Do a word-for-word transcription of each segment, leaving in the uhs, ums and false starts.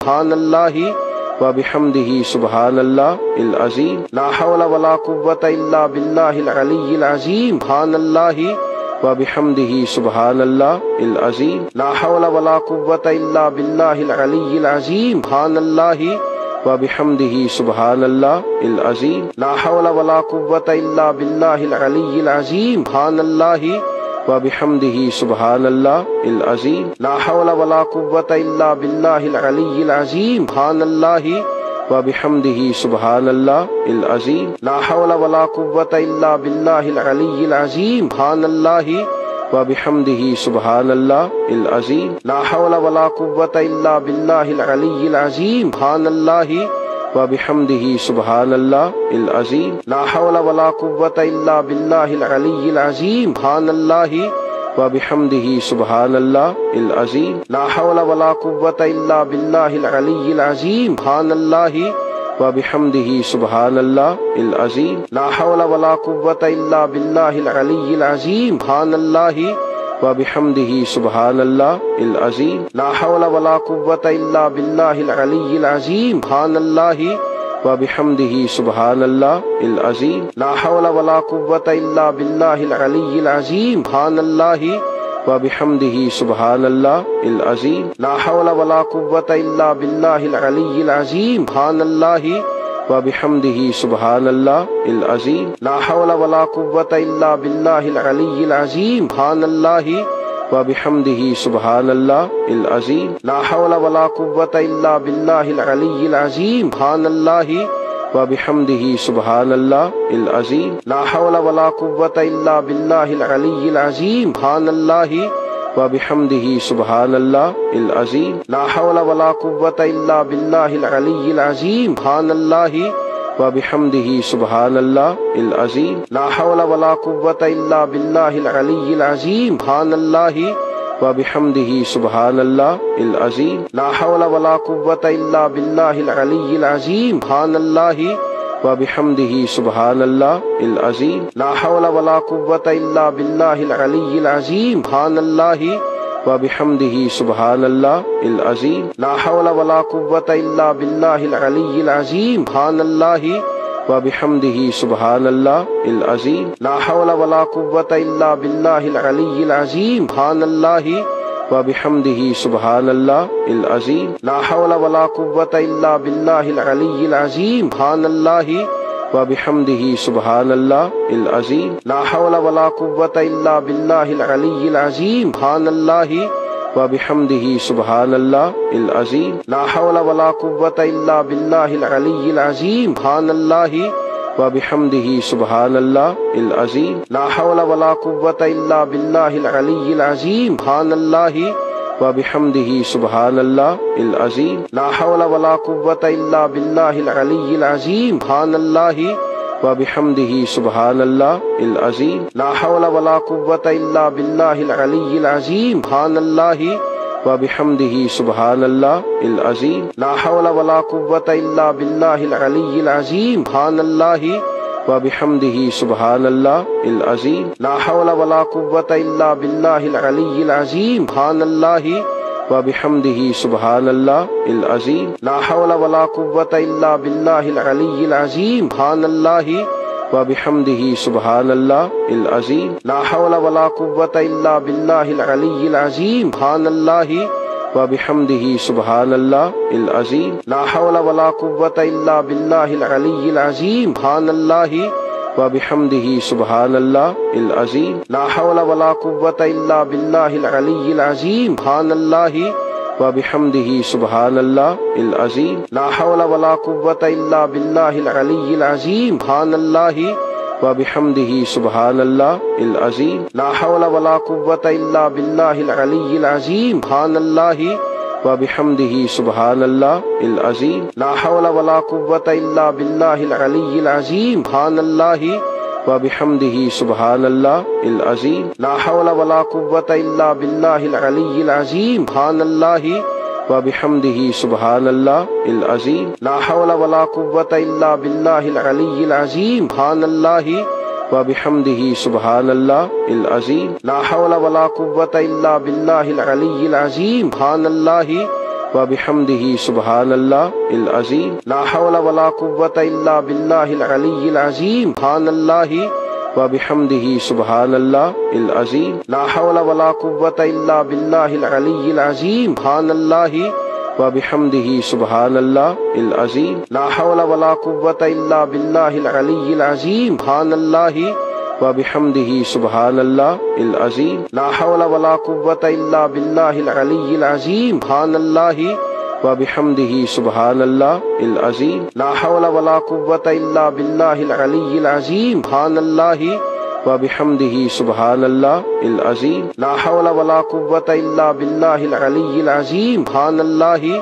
سبحان اللہ وبحمدہ سبحان اللہ العظیم لا حول ولا قوة الا باللہ العلی العظیم سبحان اللہ وبحمدہ سبحان اللہ العظیم لا حول ولا قوة الا باللہ العلی العظیم سبحان اللہ وبحمدہ سبحان اللہ العظیم لا حول ولا قوة الا باللہ العلی العظیم سبحان اللہ وبحمدہ سبحان اللہ العظیم لا حول ولا قوة الا باللہ العلی العظیم سبحان اللہ وبحمدہ سبحان اللہ العظیم لا حول ولا قوة الا باللہ العلی العظیم سبحان اللہ وبحمدہ سبحان اللہ العظیم لا حول ولا قوة الا باللہ العلی العظیم سبحان اللہ وبحمدہ سبحان اللہ العظیم لا حول ولا قوة الا باللہ العلی العظیم سبحان اللہ وبحمدہ سبحان اللہ العظیم لا حول ولا قوة الا باللہ العلی العظیم سبحان اللہ وبحمدہ سبحان اللہ العظیم لا حول ولا قوة الا باللہ العلی العظیم سبحان اللہ وبحمدہ سبحان اللہ العظیم لا حول ولا قوة الا باللہ العلی العظیم سبحان اللہ وبحمدہ سبحان اللہ العظیم لا حول ولا قوة الا باللہ العلی العظیم سبحان اللہ وبحمدہ سبحان اللہ العظیم لا حول ولا قوة الا باللہ العلی العظیم سبحان اللہ وبحمدہ سبحان اللہ العظیم لا حول ولا قوة الا باللہ العلی العظیم سبحان اللہ وبحمدہ سبحان اللہ العظیم لا حول ولا قوة الا باللہ العلی العظیم سبحان اللہ وبحمدہ سبحان اللہ العظیم لا حول ولا قوة الا باللہ العلی العظیم سبحان اللہ وبحمدہ سبحان اللہ العظیم لا حول ولا قوة الا باللہ العلی العظیم سبحان اللہ وبحمدہ سبحان اللہ العظیم لا حول ولا قوة الا باللہ العلی العظیم سبحان اللہ وبحمدہ سبحان اللہ العظیم لا حول ولا قوة الا باللہ العلی العظیم سبحان اللہ وبحمدہ سبحان اللہ العظیم لا حول ولا قوة الا باللہ العلی العظیم سبحان اللہ وبحمدہ سبحان اللہ العظیم لا حول ولا قوة الا باللہ العلی العظیم سبحان اللہ وبحمدہ سبحان اللہ العظیم لا حول ولا قوة الا باللہ العلی العظیم سبحان اللہ وبحمدہ سبحان اللہ العظیم لا حول ولا قوة الا باللہ العلی العظیم سبحان اللہ وبحمدہ سبحان اللہ العظیم لا حول ولا قوة الا باللہ العلی العظیم سبحان اللہ وبحمدہ سبحان اللہ العظیم لا حول ولا قوة الا باللہ العلی العظیم سبحان اللہ وبحمدہ سبحان اللہ العظیم لا حول ولا قوة الا باللہ العلی العظیم سبحان اللہ وبحمدہ سبحان اللہ العظیم لا حول ولا قوة الا باللہ العلی العظیم سبحان اللہ وبحمدہ سبحان اللہ العظیم لا حول ولا قوة الا باللہ العلی العظیم سبحان اللہ وبحمدہ سبحان اللہ العظیم لا حول ولا قوة الا باللہ العلی العظیم سبحان اللہ وبحمدہ سبحان اللہ العظیم لا حول ولا قوة الا باللہ العلی العظیم سبحان اللہ وبحمدہ سبحان اللہ العظیم لا حول ولا قوة الا باللہ العلی العظیم سبحان اللہ وبحمدہ سبحان اللہ العظیم لا حول ولا قوة الا باللہ العلی العظیم سبحان اللہ وبحمدہ سبحان اللہ العظیم لا حول ولا قوة الا باللہ العلی العظیم سبحان اللہ وبحمدہ سبحان اللہ العظیم لا حول ولا قوة الا باللہ العلی العظیم سبحان اللہ وبحمدہ سبحان اللہ العظیم لا حول ولا قوة الا باللہ العلی العظیم سبحان اللہ وبحمدہ سبحان اللہ العظیم لا حول ولا قوة الا باللہ العلی العظیم سبحان اللہ وبحمدہ سبحان اللہ العظیم لا حول ولا قوة الا باللہ العلی العظیم سبحان اللہ وبحمدہ سبحان اللہ العظیم لا حول ولا قوة الا باللہ العلی العظیم سبحان اللہ وبحمدہ سبحان اللہ العظیم لا حول ولا قوة الا باللہ العلی العظیم سبحان اللہ وبحمدہ سبحان اللہ العظیم لا حول ولا قوة الا باللہ العلی العظیم سبحان اللہ وبحمده سبحان الله العظيم لا حول ولا قوة إلا بالله العلي العظيم سبحان الله وبحمده سبحان الله العظيم لا حول ولا قوة إلا بالله العلي العظيم سبحان الله وبحمده سبحان الله العظيم لا حول ولا قوة إلا بالله العلي العظيم سبحان الله وبحمده سبحان الله العظيم لا حول ولا قوة إلا بالله العلي العظيم سبحان الله وبحمده سبحان الله العظيم لا حول ولا قوة إلا بالله العلي العظيم سبحان الله وبحمده سبحان الله العظيم لا حول ولا قوة إلا بالله العلي العظيم سبحان الله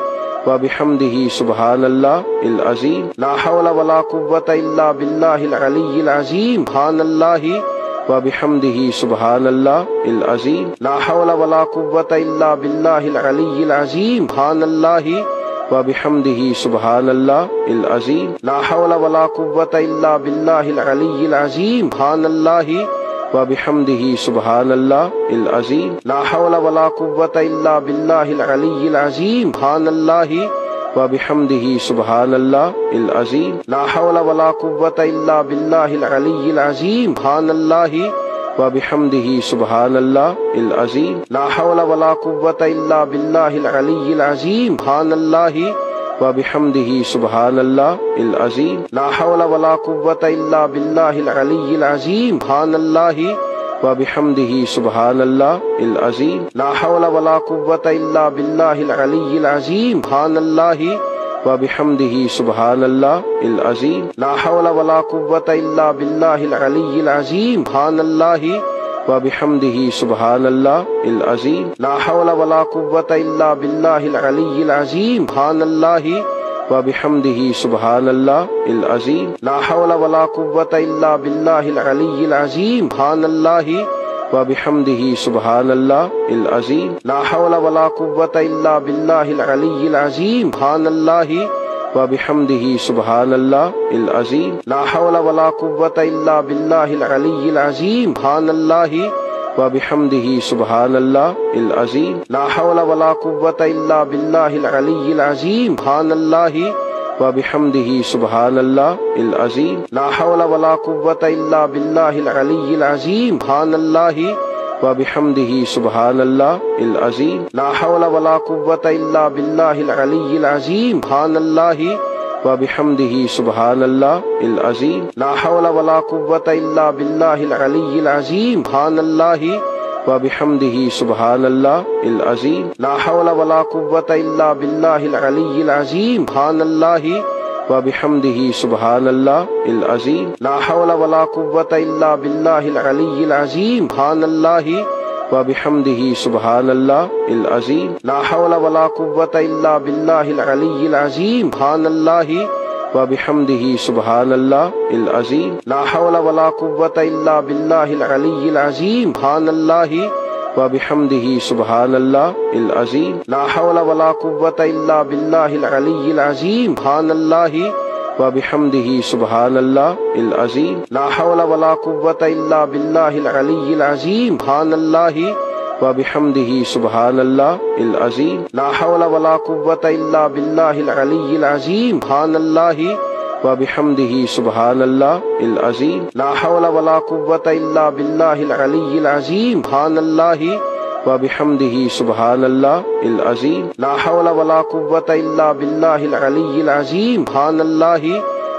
وبحمده سبحان الله العظيم لا حول ولا قوة إلا بالله العلي العظيم سبحان الله وبحمده سبحان الله العظيم لا حول ولا قوة إلا بالله العلي العظيم سبحان الله وبحمده سبحان الله العظيم لا حول ولا قوة إلا بالله العلي العظيم سبحان الله وبحمده سبحان الله العظيم لا حول ولا قوة إلا بالله العلي العظيم سبحان الله وبحمده سبحان الله العظيم لا حول ولا قوة إلا بالله العلي العظيم سبحان الله وبحمده سبحان الله العظيم لا حول ولا قوة إلا بالله العلي العظيم سبحان الله وبحمده سبحان الله العظيم لا حول ولا قوة إلا بالله العلي العظيم سبحان الله وبحمده سبحان الله العظيم لا حول ولا قوة إلا بالله العلي العظيم سبحان الله وبحمده سبحان الله العظيم لا حول ولا قوة إلا بالله العلي العظيم سبحان الله وبحمده سبحان الله العظيم لا حول ولا قوة إلا بالله العلي العظيم سبحان الله وبحمده سبحان الله العظيم لا حول ولا قوة إلا بالله العلي العظيم سبحان الله وبحمده سبحان الله العظيم لا حول ولا قوة إلا بالله العلي العظيم سبحان الله وبحمده سبحان الله العظيم لا حول ولا قوة إلا بالله العلي العظيم سبحان الله وبحمده سبحان الله العظيم لا حول ولا قوة إلا بالله العلي العظيم سبحان الله وبحمده سبحان الله العظيم لا حول ولا قوة إلا بالله العلي العظيم سبحان الله وبحمده سبحان الله العظيم لا حول ولا قوة إلا بالله العلي العظيم سبحان الله وبحمده سبحان الله العظيم لا حول ولا قوة إلا بالله العلي العظيم سبحان الله وبحمده سبحان الله العظيم لا حول ولا قوة إلا بالله العلي العظيم سبحان الله وبحمده سبحان الله العظيم لا حول ولا قوة إلا بالله العلي العظيم سبحان الله وبحمده سبحان الله العظيم لا حول ولا قوة إلا بالله العلي العظيم سبحان الله وبحمده سبحان الله العظيم لا حول ولا قوة إلا بالله العلي العظيم سبحان الله وبحمده سبحان الله العظيم لا حول ولا قوة إلا بالله العلي العظيم سبحان الله وبحمده سبحان الله العظيم لا حول ولا قوة إلا بالله العلي العظيم سبحان الله وبحمده سبحان الله العظيم لا حول ولا قوة إلا بالله العلي العظيم سبحان الله وبحمده سبحان الله العظيم لا حول ولا قوة إلا بالله العلي العظيم سبحان الله وبحمده سبحان الله العظيم لا حول ولا قوة إلا بالله العلي العظيم سبحان الله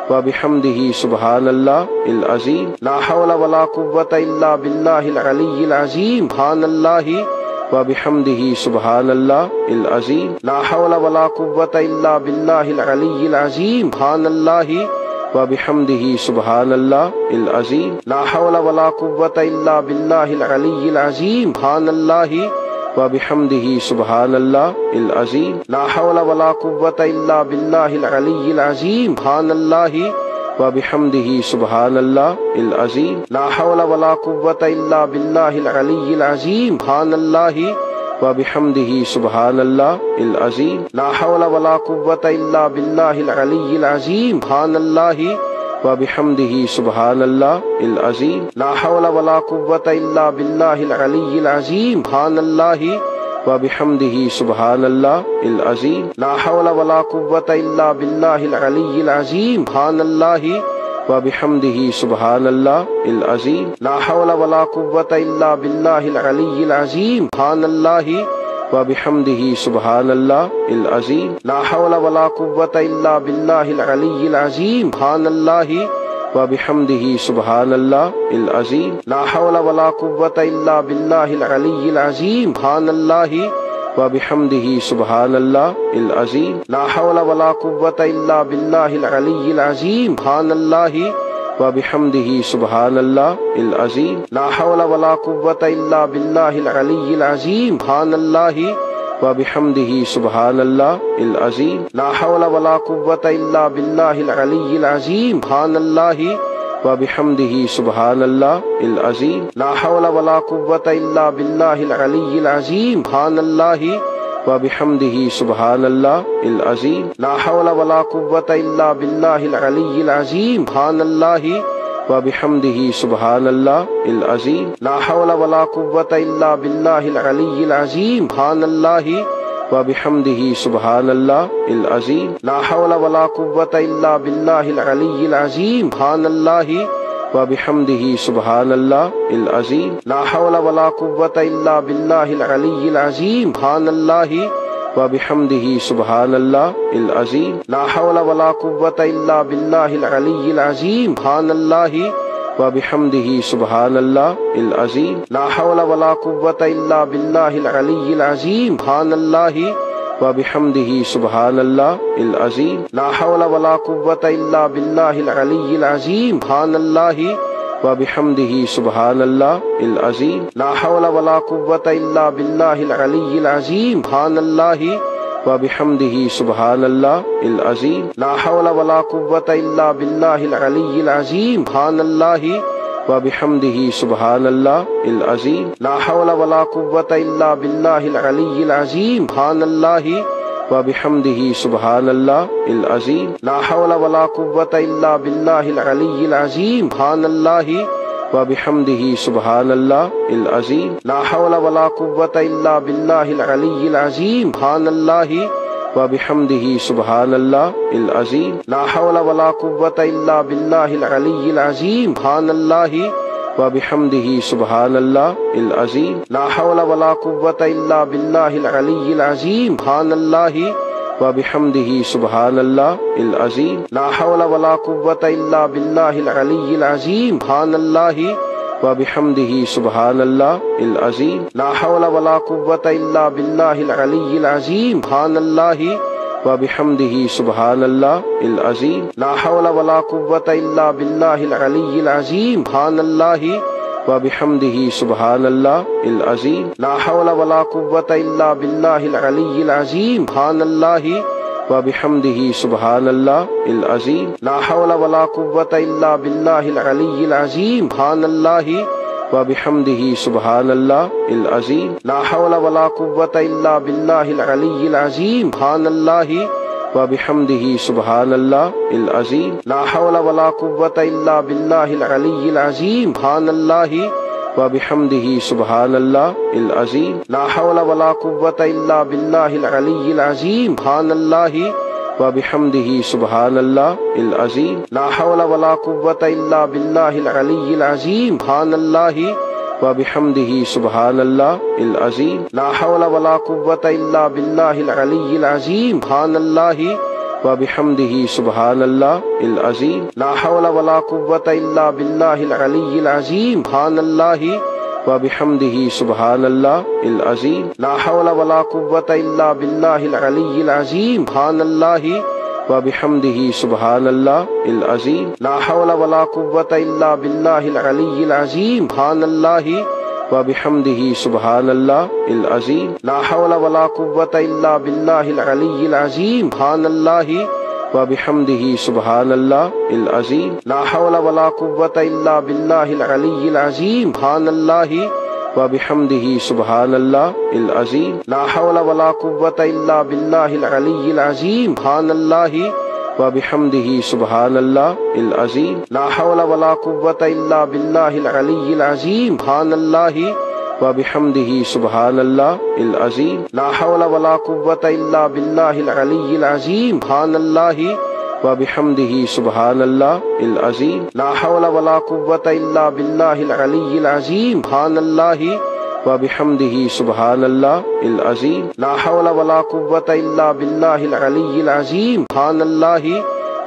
وبحمده سبحان الله العظيم لا حول ولا قوة إلا بالله العلي العظيم سبحان الله وبحمده سبحان الله العظيم لا حول ولا قوة إلا بالله العلي العظيم سبحان الله وبحمده سبحان الله العظيم لا حول ولا قوة إلا بالله العلي العظيم سبحان الله وبحمده سبحان الله العظيم لا حول ولا قوة إلا بالله العلي العظيم سبحان الله وبحمده سبحان الله العظيم لا حول ولا قوة إلا بالله العلي العظيم سبحان الله وبحمده سبحان الله العظيم لا حول ولا قوة إلا بالله العلي العظيم سبحان الله وبحمده سبحان الله العظيم لا حول ولا قوة إلا بالله العلي العظيم سبحان الله وبحمده سبحان اللہ العظیم لا حول ولا قوة الا باللہ العلی العظیم سبحان اللہ وبحمده سبحان اللہ العظیم لا حول ولا قوة الا باللہ العلی العظیم سبحان اللہ وبحمده سبحان اللہ العظیم لا حول ولا قوة الا باللہ العلی العظیم سبحان اللہ وبحمده سبحان اللہ العظیم لا حول ولا قوة الا باللہ العلی العظیم سبحان اللہ وبحمده سبحان اللہ العظیم لا حول ولا قوة الا باللہ العلی العظیم سبحان اللہ وبحمده سبحان اللہ العظیم لا حول ولا قوة الا باللہ العلی العظیم سبحان اللہ وبحمده سبحان اللہ العظیم لا حول ولا قوة الا باللہ العلی العظیم سبحان اللہ وبحمده سبحان اللہ العظیم لا حول ولا قوة الا باللہ العلی العظیم سبحان اللہ وبحمده سبحان اللہ العظیم لا حول ولا قوة الا باللہ العلی العظیم سبحان اللہ وبحمده سبحان اللہ العظیم لا حول ولا قوة الا باللہ العلی العظیم سبحان اللہ وبحمده سبحان اللہ العظیم لا حول ولا قوة الا باللہ العلی العظیم سبحان اللہ وبحمده سبحان اللہ العظیم لا حول ولا قوة الا باللہ العلی العظیم سبحان اللہ وبحمده سبحان اللہ العظیم لا حول ولا قوة الا باللہ العلی العظیم سبحان اللہ وبحمده سبحان اللہ العظیم لا حول ولا قوة الا باللہ العلی العظیم سبحان اللہ وبحمده سبحان اللہ العظیم لا حول ولا قوة الا باللہ العلی العظیم سبحان اللہ وبحمده سبحان اللہ العظیم لا حول ولا قوة الا باللہ العلی العظیم سبحان اللہ وبحمده سبحان اللہ العظیم لا حول ولا قوة الا باللہ العلی العظیم سبحان اللہ وبحمده سبحان اللہ العظیم لا حول ولا قوة الا باللہ العلی العظیم سبحان اللہ وبحمده سبحان اللہ العظیم لا حول ولا قوة الا باللہ العلی العظیم سبحان اللہ وبحمده سبحان اللہ العظیم لا حول ولا قوة الا باللہ العلی العظیم سبحان اللہ وبحمده سبحان اللہ العظیم لا حول ولا قوة الا باللہ العلی العظیم سبحان اللہ وبحمده سبحان اللہ العظیم لا حول ولا قوة الا باللہ العلی العظیم سبحان اللہ وبحمده سبحان اللہ العظیم لا حول ولا قوة الا باللہ العلی العظیم سبحان اللہ وبحمده سبحان اللہ العظیم لا حول ولا قوة الا باللہ العلی العظیم سبحان اللہ وبحمده سبحان اللہ العظیم لا حول ولا قوة الا باللہ العلی العظیم سبحان اللہ وبحمده سبحان اللہ العظیم لا حول ولا قوة الا باللہ العلی العظیم سبحان اللہ وبحمده سبحان اللہ العظیم لا حول ولا قوة الا باللہ العلی العظیم سبحان اللہ وبحمده سبحان اللہ العظیم لا حول ولا قوة الا باللہ العلی العظیم سبحان اللہ وبحمده سبحان اللہ العظیم لا حول ولا قوة الا باللہ العلی العظیم سبحان اللہ وبحمده سبحان اللہ العظیم لا حول ولا قوة الا باللہ العلی العظیم سبحان اللہ وبحمده سبحان اللہ العظیم لا حول ولا قوة الا باللہ العلی العظیم سبحان اللہ وبحمده سبحان اللہ العظیم لا حول ولا قوة الا باللہ العلی العظیم سبحان اللہ وبحمده سبحان اللہ العظیم لا حول ولا قوة الا باللہ العلی العظیم سبحان اللہ وبحمده سبحان اللہ العظیم لا حول ولا قوة الا باللہ العلی العظیم سبحان اللہ وبحمده سبحان اللہ العظیم لا حول ولا قوة الا باللہ العلی العظیم سبحان اللہ وبحمده سبحان اللہ العظیم لا حول ولا قوة الا باللہ العلی العظیم سبحان اللہ وبحمده سبحان اللہ العظیم لا حول ولا قوة الا باللہ العلی العظیم سبحان اللہ وبحمده سبحان اللہ العظیم لا حول ولا قوة الا باللہ العلی العظیم سبحان اللہ وبحمده سبحان اللہ العظیم لا حول ولا قوة الا باللہ العلی العظیم سبحان اللہ وبحمده سبحان الله العظيم لا حول ولا قوة إلا بالله العلي العظيم سبحان الله وبحمده سبحان الله العظيم لا حول ولا قوة إلا بالله العلي العظيم سبحان الله وبحمده سبحان الله العظيم لا حول ولا قوة إلا بالله العلي العظيم سبحان الله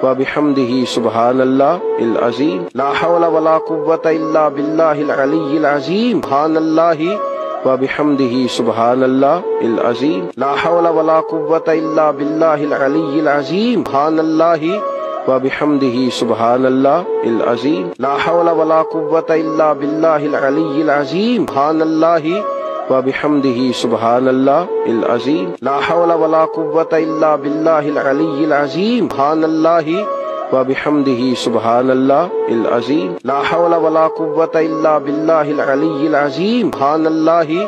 وبحمده سبحان الله العظيم لا حول ولا قوة إلا بالله العلي العظيم سبحان الله وبحمده سبحان الله العظيم لا حول ولا قوة إلا بالله العلي العظيم سبحان الله وبحمده سبحان الله العظيم لا حول ولا قوة إلا بالله العلي العظيم سبحان الله وبحمده سبحان الله العظيم لا حول ولا قوة إلا بالله العلي العظيم سبحان الله وبحمده سبحان الله العظيم لا حول ولا قوة إلا بالله العلي العظيم سبحان الله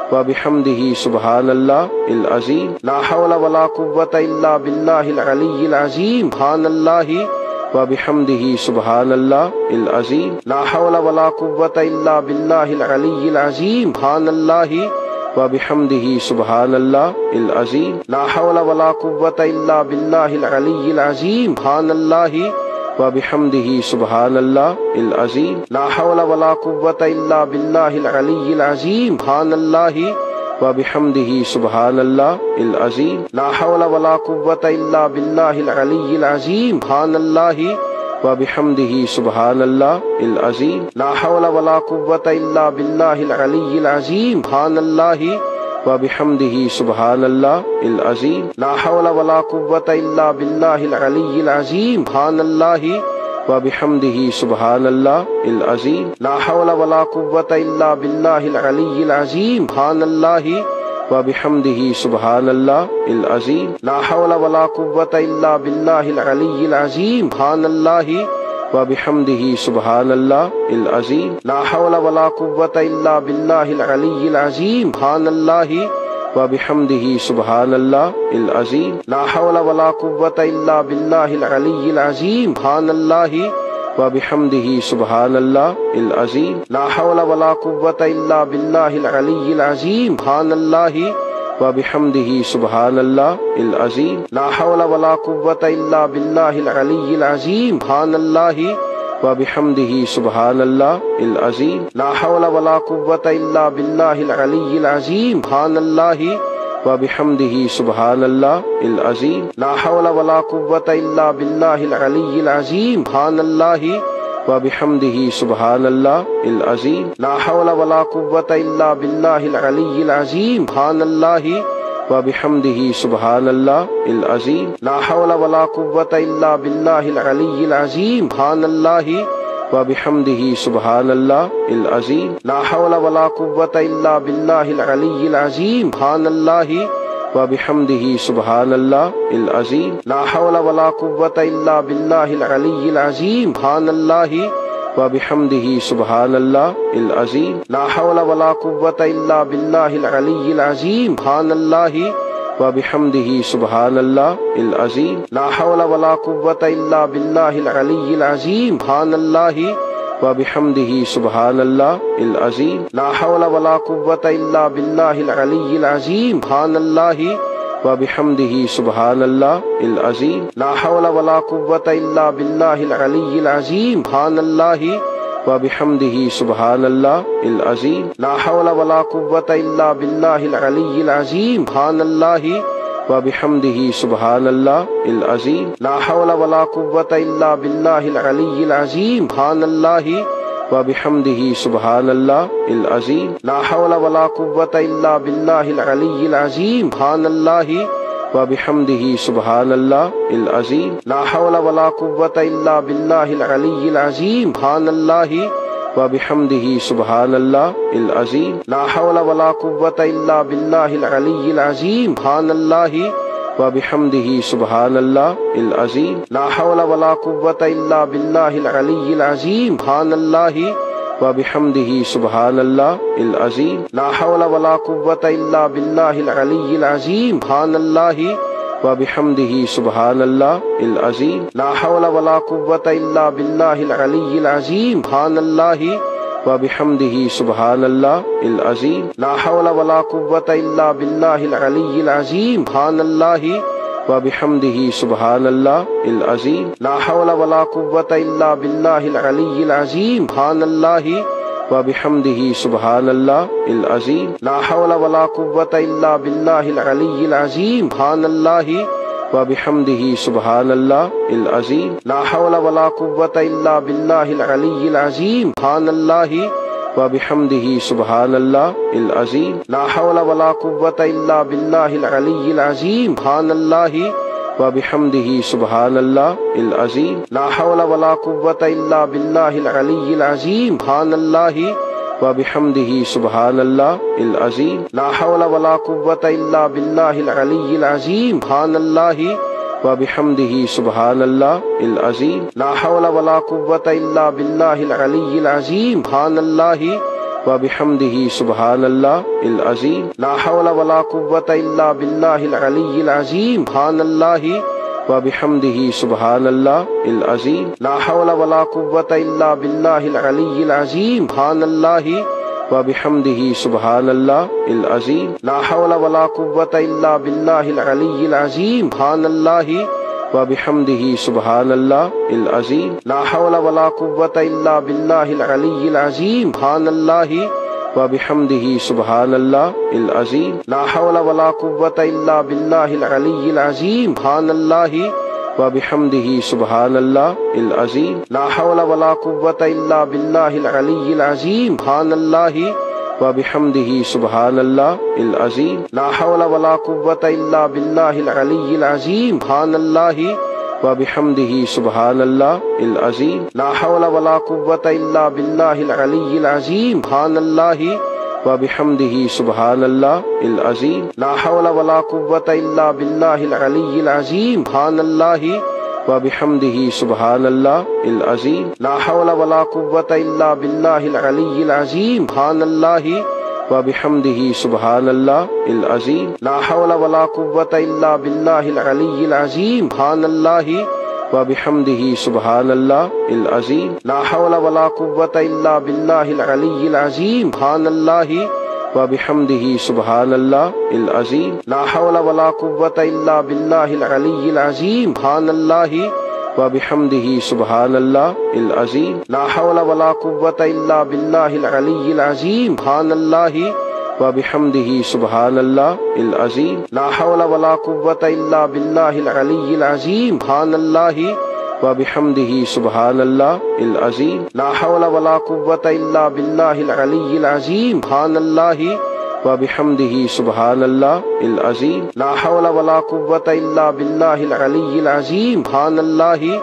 وبحمده سبحان الله العظيم لا حول ولا قوة إلا بالله العلي العظيم سبحان الله وبحمده سبحان الله العظيم لا حول ولا قوة إلا بالله العلي العظيم سبحان الله وبحمده سبحان الله العظيم لا حول ولا قوة إلا بالله العلي العظيم سبحان الله وبحمده سبحان الله العظيم لا حول ولا قوة إلا بالله العلي العظيم سبحان الله وبحمده سبحان الله العظيم لا حول ولا قوة إلا بالله العلي العظيم سبحان الله وبحمده سبحان الله العظيم لا حول ولا قوة إلا بالله العلي العظيم سبحان الله وبحمده سبحان الله العظيم لا حول ولا قوة إلا بالله العلي العظيم سبحان الله وبحمده سبحان الله العظيم لا حول ولا قوة إلا بالله العلي العظيم سبحان الله وبحمده سبحان الله العظيم لا حول ولا قوة إلا بالله العلي العظيم سبحان الله وبحمده سبحان الله العظيم لا حول ولا قوة إلا بالله العلي العظيم سبحان الله وبحمده سبحان الله العظيم لا حول ولا قوة إلا بالله العلي العظيم سبحان الله وبحمده سبحان الله العظيم لا حول ولا قوة إلا بالله العلي العظيم سبحان الله وبحمده سبحان الله العظيم لا حول ولا قوة إلا بالله العلي العظيم سبحان الله وبحمده سبحان الله العظيم لا حول ولا قوة إلا بالله العلي العظيم سبحان الله وبحمده سبحان الله العظيم لا حول ولا قوة إلا بالله العلي العظيم سبحان الله وبحمده سبحان الله العظيم لا حول ولا قوة إلا بالله العلي العظيم سبحان الله وبحمده سبحان الله العظيم لا حول ولا قوة إلا بالله العلي العظيم سبحان الله وبحمده سبحان الله العظيم لا حول ولا قوة إلا بالله العلي العظيم سبحان الله وبحمده سبحان الله العظيم لا حول ولا قوة إلا بالله العلي العظيم سبحان الله وبحمده سبحان الله العظيم لا حول ولا قوة إلا بالله العلي العظيم سبحان الله وبحمده سبحان الله العظيم لا حول ولا قوة إلا بالله العلي العظيم سبحان الله وبحمده سبحان الله العظيم لا حول ولا قوة إلا بالله العلي العظيم سبحان الله وبحمده سبحان الله العظيم لا حول ولا قوة إلا بالله العلي العظيم سبحان الله وبحمده سبحان الله العظيم لا حول ولا قوة إلا بالله العلي العظيم سبحان الله وبحمده سبحان الله العظيم لا حول ولا قوة إلا بالله العلي العظيم سبحان الله وبحمده سبحان الله العظيم لا حول ولا قوة إلا بالله العلي العظيم سبحان الله وبحمده سبحان الله العظيم لا حول ولا قوة إلا بالله العلي العظيم سبحان الله وبحمده سبحان الله العظيم لا حول ولا قوة إلا بالله العلي العظيم سبحان الله وبحمده سبحان الله العظيم لا حول ولا قوة إلا بالله العلي العظيم سبحان الله وبحمده سبحان الله العظيم لا حول ولا قوة إلا بالله العلي العظيم سبحان الله وبحمده سبحان الله العظيم لا حول ولا قوة إلا بالله العلي العظيم سبحان الله وبحمده سبحان الله العظيم لا حول ولا قوة إلا بالله العلي العظيم سبحان الله وبحمده سبحان الله العظيم لا حول ولا قوة إلا بالله العلي العظيم سبحان الله وبحمده سبحان الله العظيم لا حول ولا قوة إلا بالله العلي العظيم سبحان الله وبحمده سبحان الله العظيم لا حول ولا قوة إلا بالله العلي العظيم سبحان الله وبحمده سبحان الله العظيم لا حول ولا قوة إلا بالله العلي العظيم سبحان الله وبحمده سبحان الله العظيم لا حول ولا قوة إلا بالله العلي العظيم سبحان الله وبحمده سبحان الله العظيم لا حول ولا قوة إلا بالله العلي العظيم سبحان الله وبحمده سبحان الله العظيم لا حول ولا قوة إلا بالله العلي العظيم سبحان الله وبحمده سبحان الله العظيم لا حول ولا قوة إلا بالله العلي العظيم سبحان الله وبحمده سبحان الله العظيم لا حول ولا قوة إلا بالله العلي العظيم سبحان الله وبحمده سبحان الله العظيم لا حول ولا قوة إلا بالله العلي العظيم سبحان الله وبحمده سبحان الله العظيم لا حول ولا قوة إلا بالله العلي العظيم سبحان الله وبحمده سبحان الله العظيم لا حول ولا قوة إلا بالله العلي العظيم سبحان الله وبحمده سبحان الله العظيم لا حول ولا قوة إلا بالله العلي العظيم سبحان الله وبحمده سبحان الله العظيم لا حول ولا قوة إلا بالله العلي العظيم سبحان الله وبحمده سبحان الله العظيم لا حول ولا قوة إلا بالله العلي العظيم سبحان الله وبحمده سبحان الله العظيم لا حول ولا قوة إلا بالله العلي العظيم سبحان الله وبحمده سبحان الله العظيم لا حول ولا قوة إلا بالله العلي العظيم سبحان الله وبحمده سبحان الله العظيم لا حول ولا قوة إلا بالله العلي العظيم سبحان الله وبحمده سبحان الله العظيم لا حول ولا قوة إلا بالله العلي العظيم سبحان الله وبحمده سبحان الله العظيم لا حول ولا قوة إلا بالله العلي العظيم سبحان الله وبحمده سبحان الله العظيم لا حول ولا قوة إلا بالله العلي العظيم سبحان الله وبحمده سبحان الله العظيم لا حول ولا قوة إلا بالله العلي العظيم سبحان الله وبحمده سبحان الله العظيم لا حول ولا قوة إلا بالله العلي العظيم سبحان الله وبحمده سبحان الله العظيم لا حول ولا قوة إلا بالله العلي العظيم سبحان الله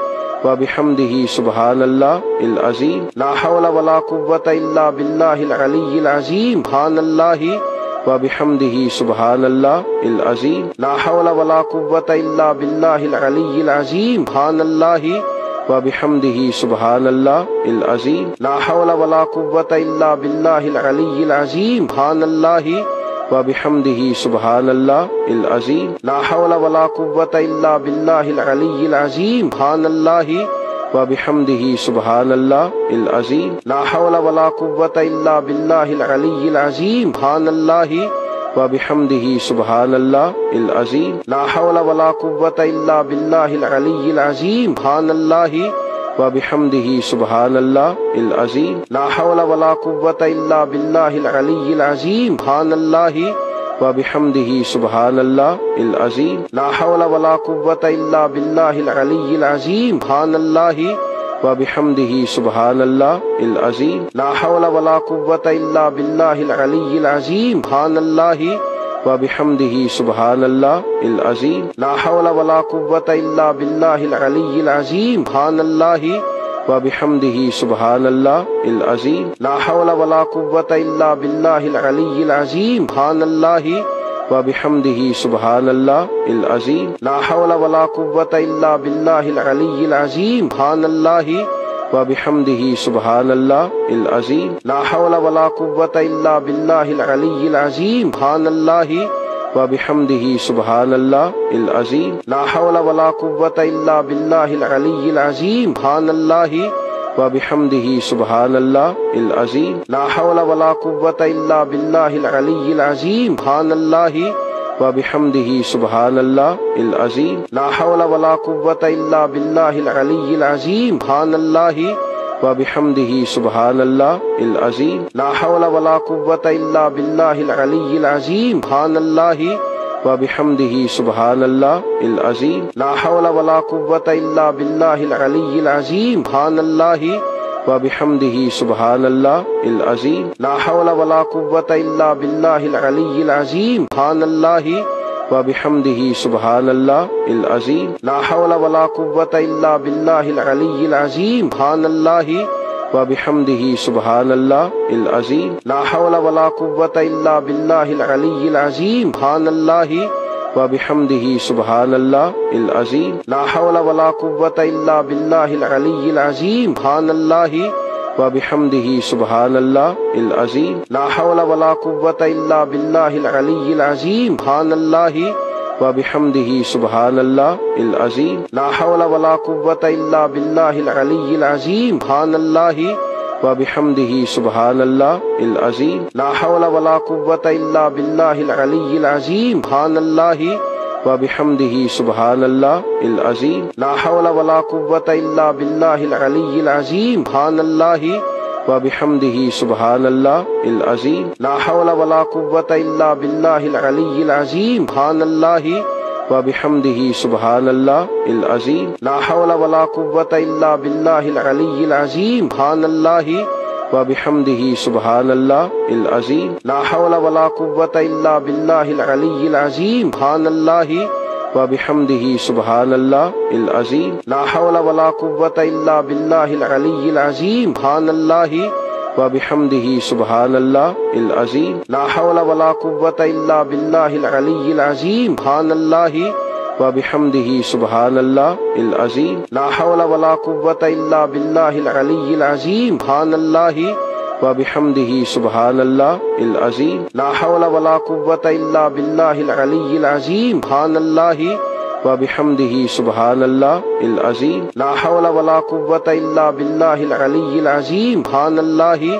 وبحمده سبحان الله العظيم لا حول ولا قوة إلا بالله العلي العظيم سبحان الله وبحمده سبحان الله العظيم لا حول ولا قوة إلا بالله العلي العظيم سبحان الله وبحمده سبحان الله العظيم لا حول ولا قوة إلا بالله العلي العظيم سبحان الله وبحمده سبحان الله العظيم لا حول ولا قوة إلا بالله العلي العظيم سبحان الله وبحمده سبحان الله العظيم لا حول ولا قوة إلا بالله العلي العظيم سبحان الله وبحمده سبحان الله العظيم لا حول ولا قوة إلا بالله العلي العظيم سبحان الله وبحمده سبحان الله العظيم لا حول ولا قوة إلا بالله العلي العظيم سبحان الله وبحمده سبحان الله العظيم لا حول ولا قوة إلا بالله العلي العظيم سبحان الله وبحمده سبحان الله العظيم لا حول ولا قوة إلا بالله العلي العظيم سبحان الله وبحمده سبحان الله العظيم لا حول ولا قوة إلا بالله العلي العظيم سبحان الله وبحمده سبحان الله العظيم لا حول ولا قوة إلا بالله العلي العظيم سبحان الله وبحمده سبحان الله العظيم لا حول ولا قوة إلا بالله العلي العظيم سبحان الله وبحمده سبحان الله العظيم لا حول ولا قوة إلا بالله العلي العظيم سبحان الله وبحمده سبحان الله العظيم لا حول ولا قوة إلا بالله العلي العظيم سبحان الله وبحمده سبحان الله العظيم لا حول ولا قوة إلا بالله العلي العظيم سبحان الله وبحمده سبحان الله العظيم لا حول ولا قوة إلا بالله العلي العظيم سبحان الله وبحمده سبحان الله العظيم لا حول ولا قوة إلا بالله العلي العظيم سبحان الله وبحمده سبحان الله العظيم لا حول ولا قوة إلا بالله العلي العظيم سبحان الله وبحمده سبحان الله العظيم لا حول ولا قوة إلا بالله العلي العظيم سبحان الله وبحمده سبحان الله العظيم لا حول ولا قوة إلا بالله العلي العظيم سبحان الله وبحمده سبحان الله العظيم لا حول ولا قوة إلا بالله العلي العظيم سبحان الله وبحمده سبحان الله العظيم لا حول ولا قوة إلا بالله العلي العظيم سبحان الله وبحمده سبحان الله العظيم لا حول ولا قوة إلا بالله العلي العظيم سبحان الله وبحمده سبحان الله العظيم لا حول ولا قوة إلا بالله العلي العظيم سبحان الله وبحمده سبحان الله العظيم لا حول ولا قوة إلا بالله العلي العظيم سبحان الله وبحمده سبحان الله العظيم لا حول ولا قوة إلا بالله العلي العظيم سبحان الله وبحمده سبحان الله العظيم لا حول ولا قوة إلا بالله العلي العظيم سبحان الله وبحمده سبحان الله العظيم لا حول ولا قوة إلا بالله العلي العظيم سبحان الله وبحمده سبحان الله العظيم لا حول ولا قوة إلا بالله العلي العظيم سبحان الله وبحمده سبحان الله العظيم لا حول ولا قوة إلا بالله العلي العظيم سبحان الله وبحمده سبحان الله العظيم لا حول ولا قوة إلا بالله العلي العظيم سبحان الله وبحمده سبحان الله العظيم لا حول ولا قوة إلا بالله العلي العظيم سبحان الله وبحمده سبحان الله العظيم لا حول ولا قوة إلا بالله العلي العظيم سبحان الله وبحمده سبحان الله العظيم لا حول ولا قوة إلا بالله العلي العظيم سبحان الله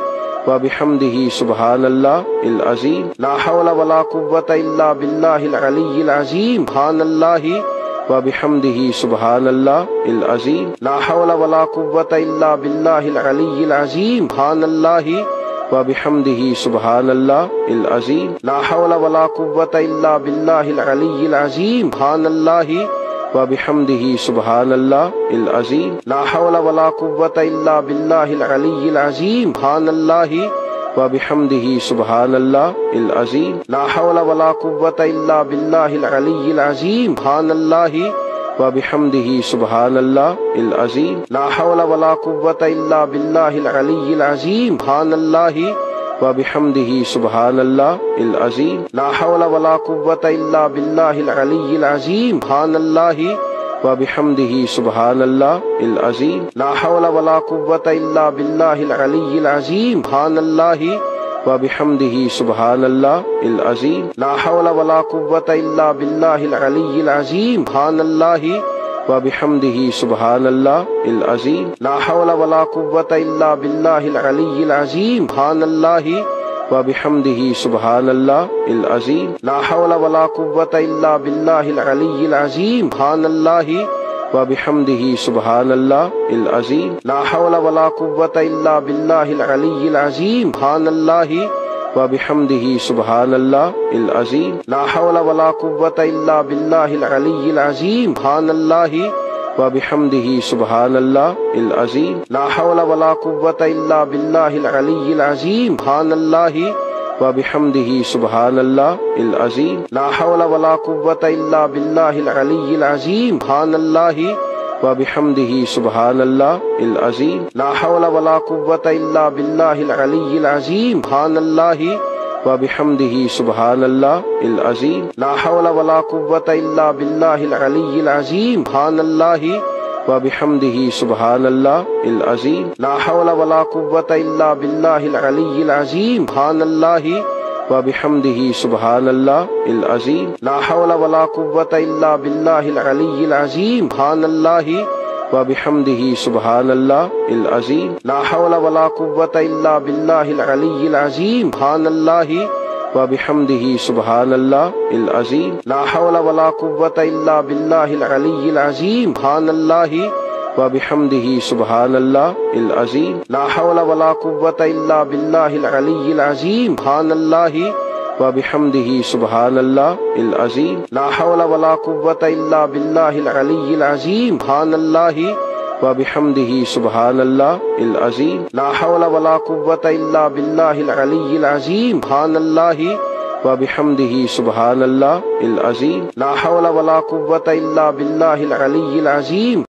وبحمده سبحان الله العظيم لا حول ولا قوة إلا بالله العلي العظيم سبحان الله وبحمده سبحان الله العظيم لا حول ولا قوة إلا بالله العلي العظيم سبحان الله وبحمده سبحان الله العظيم لا حول ولا قوة إلا بالله العلي العظيم سبحان الله وبحمده سبحان الله العظيم لا حول ولا قوة إلا بالله العلي العظيم سبحان الله وبحمده سبحان الله العظيم لا حول ولا قوة إلا بالله العلي العظيم سبحان الله وبحمده سبحان الله العظيم لا حول ولا قوة إلا بالله العلي العظيم سبحان الله وبحمده سبحان الله العظيم لا حول ولا قوة إلا بالله العلي العظيم سبحان الله وبحمده سبحان الله العظيم لا حول ولا قوة إلا بالله العلي العظيم سبحان الله وبحمده سبحان الله العظيم لا حول ولا قوة إلا بالله العلي العظيم سبحان الله وبحمده سبحان الله العظيم لا حول ولا قوة إلا بالله العلي العظيم سبحان الله وبحمده سبحان الله العظيم لا حول ولا قوة إلا بالله العلي العظيم سبحان الله وبحمده سبحان الله العظيم لا حول ولا قوة إلا بالله العلي العظيم سبحان الله وبحمده سبحان الله العظيم لا حول ولا قوة إلا بالله العلي العظيم سبحان الله وبحمده سبحان الله العظيم لا حول ولا قوة إلا بالله العلي العظيم سبحان الله وبحمده سبحان الله العظيم لا حول ولا قوة إلا بالله العلي العظيم سبحان الله وبحمده سبحان الله العظيم لا حول ولا قوة إلا بالله العلي العظيم سبحان الله وبحمده سبحان الله العظيم لا حول ولا قوة إلا بالله العلي العظيم سبحان الله وبحمده سبحان الله العظيم لا حول ولا قوة إلا بالله العلي العظيم سبحان الله وبحمده سبحان الله العظيم لا حول ولا قوة إلا بالله العلي العظيم سبحان الله وبحمده سبحان الله العظيم لا حول ولا قوة إلا بالله العلي العظيم سبحان الله وبحمده سبحان الله العظيم لا حول ولا قوة إلا بالله العلي العظيم سبحان الله وبحمده سبحان الله العظيم لا حول ولا قوة إلا بالله العلي العظيم سبحان الله وبحمده سبحان الله العظيم لا حول ولا قوة إلا بالله العلي العظيم سبحان الله وبحمده سبحان الله العظيم لا حول ولا قوة إلا بالله العلي العظيم سبحان الله وبحمده سبحان الله العظيم لا حول ولا قوة إلا بالله العلي العظيم